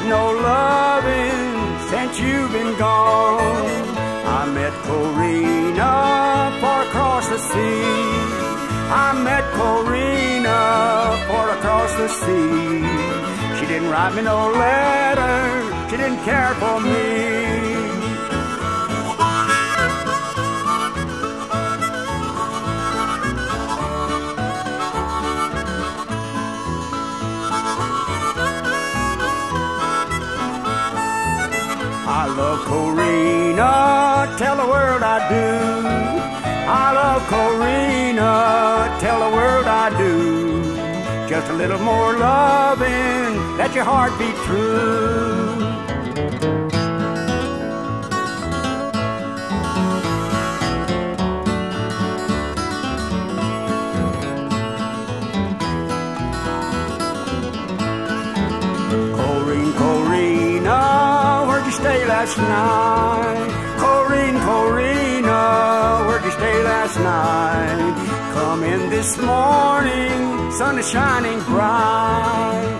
no loving since you've been gone. I met Corina far across the sea. I met Corina far across the sea. She didn't write me no letter, she didn't care for me. I love Corina, tell the world I do. I love Corina, tell the world I do. Just a little more loving, let your heart be true. Corina, where'd you stay last night? Corina, where'd you stay last night? Come in this morning, sun is shining bright.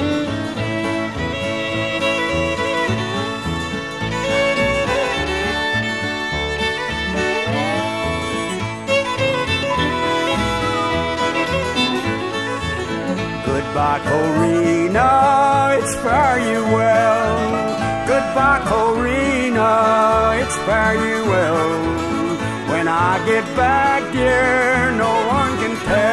Goodbye, Corina, it's fare you well. Goodbye, Corina, it's fare you well. When I get back, dear, no one can tell.